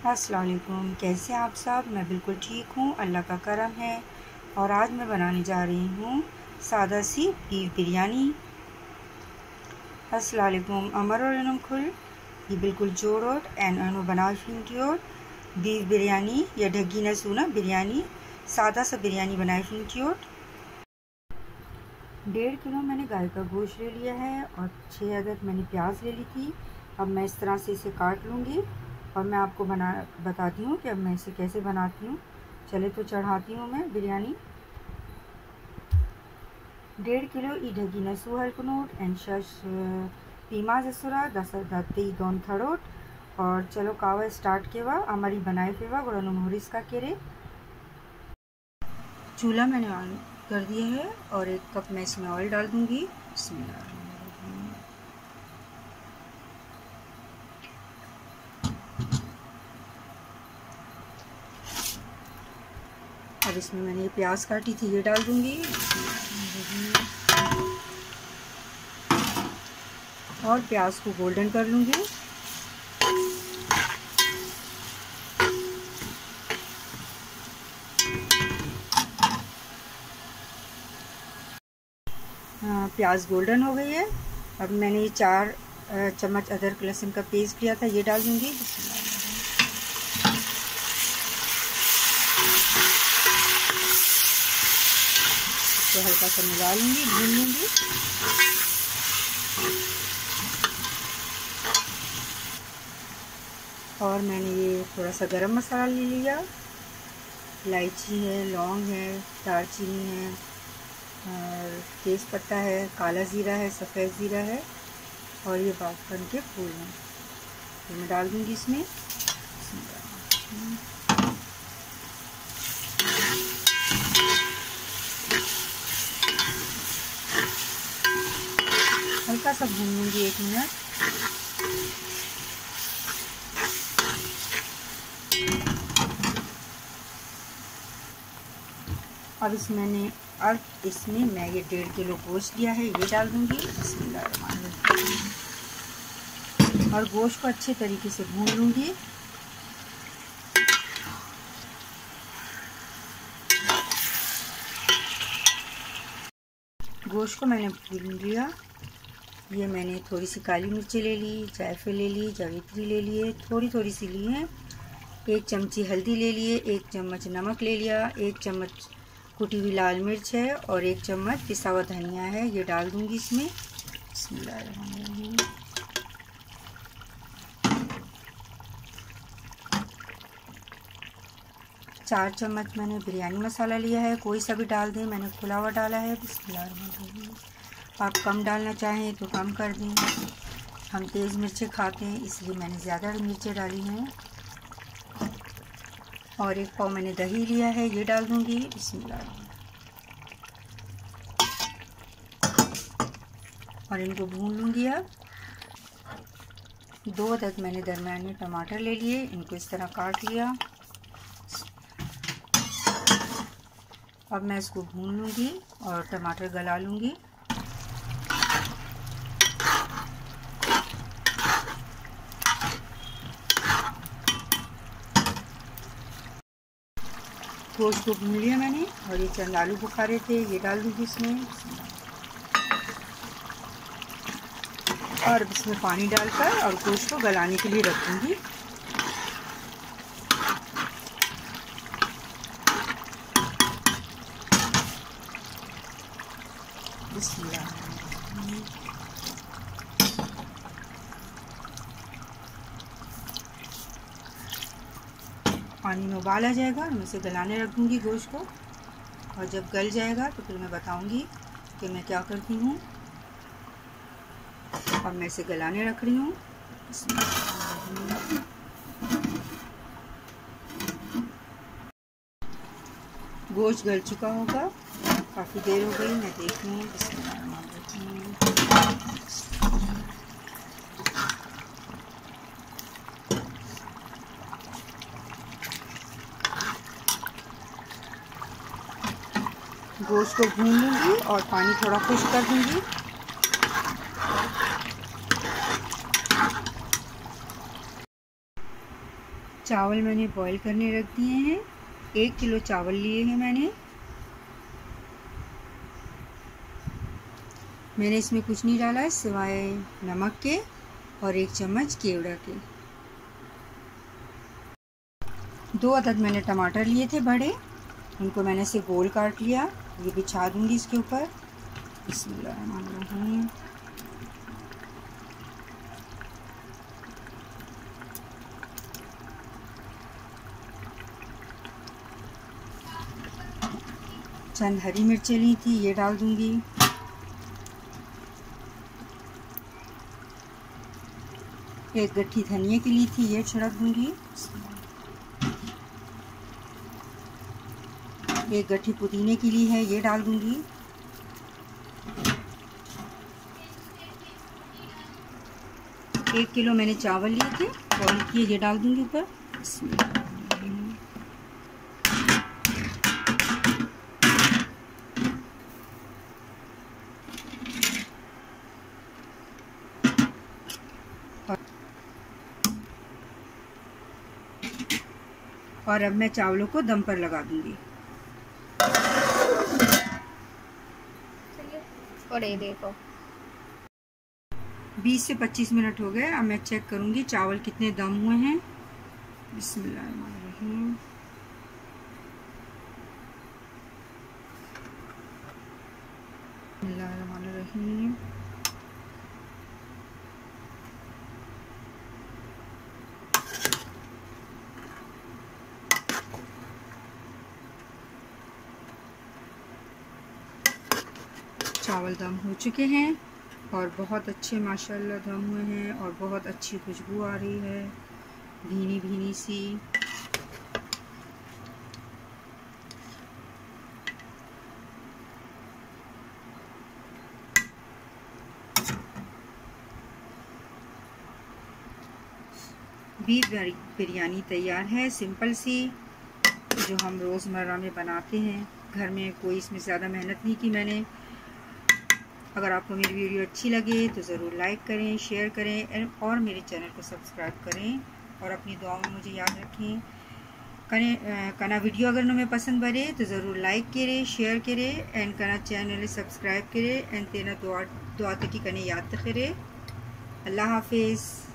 अस्सलाम वालेकुम। कैसे हैं आप सब? मैं बिल्कुल ठीक हूँ, अल्लाह का करम है। और आज मैं बनाने जा रही हूँ सादा सी बीफ बिरयानी। अस्सलाम वालेकुम। अमर और इनम खुल ये बिल्कुल जोड़ोट एन अनु बनाफिन बीफ बिरयानी या ढग्गी न सुना बिरयानी सादा सा बिरयानी बनाई फिंक्योट। 1.5 किलो मैंने गाय का गोश्त ले लिया है और 6 अदद मैंने प्याज ले ली थी। अब मैं इस तरह से इसे काट लूँगी और मैं आपको बताती हूँ कि अब मैं इसे कैसे बनाती हूँ। चले तो चढ़ाती हूँ मैं बिरयानी। 1.5 किलो ई ढगी नसू हल्कनोट एंड शश पीमा जसुरा 10 दाती गौन थड़ोट। और चलो कावा स्टार्ट के वा हमारी बनाए फेवा गुड़ानो मोहरिस का केरे। चूल्हा मैंने ऑन कर दिया है और 1 कप मैं इसमें ऑयल डाल दूँगी। अब इसमें मैंने ये प्याज काटी थी ये डाल दूँगी और प्याज को गोल्डन कर लूँगी। प्याज गोल्डन हो गई है। अब मैंने ये 4 चम्मच अदरक लहसुन का पेस्ट लिया था ये डाल दूँगी। इसको हल्का सा मिला लूँगी, भून लूँगी। और मैंने ये थोड़ा सा गरम मसाला ले लिया, इलायची है, लौंग है, दालचीनी है और तेज़ पत्ता है, काला ज़ीरा है, सफ़ेद ज़ीरा है और ये बाफन के फूल हैं। तो मैं डाल दूँगी इसमें। हल्का सा भून लूँगी 1 मिनट। अब इसमें मैं ये 1.5 किलो गोश्त लिया है ये डाल दूँगी। और गोश्त को अच्छे तरीके से भून लूँगी। गोश्त को मैंने भून लिया। ये मैंने थोड़ी सी काली मिर्ची ले ली, जायफल ले ली, जावित्री ले लिए, थोड़ी सी ली है। 1 चमची हल्दी ले लिए, 1 चम्मच नमक ले लिया, 1 चम्मच कुटी हुई लाल मिर्च है और 1 चम्मच पिसा हुआ धनिया है ये डाल दूँगी इसमें। 4 चम्मच मैंने बिरयानी मसाला लिया है, कोई सा भी डाल दें, मैंने खुला हुआ डाला है। आप कम डालना चाहें तो कम कर दें। हम तेज़ मिर्चें खाते हैं इसलिए मैंने ज़्यादा मिर्चें डाली हैं। और 1 पाव मैंने दही लिया है ये डाल दूँगी। और इनको भून लूँगी। अब 2 अदद मैंने दरमियान में टमाटर ले लिए, इनको इस तरह काट लिया। अब मैं इसको भून लूँगी और टमाटर गला लूँगी। गोश्त को भून लिया मैंने और ये चंद आलू बुखारे थे ये डाल दूँगी इसमें। और इसमें पानी डालकर और गोश्त को गलाने के लिए रख दूँगी। पानी में उबाल आ जाएगा मैं इसे गलाने रख दूँगी गोश्त को। और जब गल जाएगा तो फिर मैं बताऊँगी कि मैं क्या करती हूँ। अब मैं इसे गलाने रख रही हूँ। गोश्त गल चुका होगा, काफ़ी देर हो गई, मैं देखती हूँ। गोश्त को भून लूँगी और पानी थोड़ा खुश्क कर दूँगी। चावल मैंने बॉईल करने रख दिए हैं। 1 किलो चावल लिए हैं मैंने इसमें कुछ नहीं डाला है सिवाय नमक के और 1 चम्मच केवड़ा के। 2 अदद मैंने टमाटर लिए थे बड़े, उनको मैंने से गोल काट लिया। ये बिछा दूंगी इसके ऊपर। बिस्मिल्लाहिर्रहमानिर्रहीम। चंद हरी मिर्चें ली थी, ये डाल दूंगी। एक गट्ठी धनिया की ली थी, ये छिड़क दूंगी। एक गट्ठी पुदीने की ली है, ये डाल दूंगी। एक किलो मैंने चावल लिए थे, बॉईल किए, ये डाल दूंगी ऊपर। और अब मैं चावलों को दम पर लगा दूंगी। और ये देखो 20 से 25 मिनट हो गए। अब मैं चेक करूंगी चावल कितने दम हुए हैं। बिस्मिल्लाहिर्रहमानिर्रहीम। बिस्मिल्लाहिर्रहमानिर्रहीम। चावल दम हो चुके हैं और बहुत अच्छे माशाल्लाह दम हुए हैं और बहुत अच्छी खुशबू आ रही है, भीनी भीनी सी। बीफ बिरयानी तैयार है, सिंपल सी, जो हम रोज़मर्रा में बनाते हैं घर में। कोई इसमें ज़्यादा मेहनत नहीं की मैंने। अगर आपको मेरी वीडियो अच्छी लगे तो ज़रूर लाइक करें, शेयर करें और मेरे चैनल को सब्सक्राइब करें और अपनी दुआओं में मुझे याद रखें। कना वीडियो अगर तुम्हें पसंद बने तो ज़रूर लाइक करें, शेयर करें एंड कना चैनल सब्सक्राइब करें एंड तेना दुआ तकी कने याद करे। अल्लाह हाफिज़।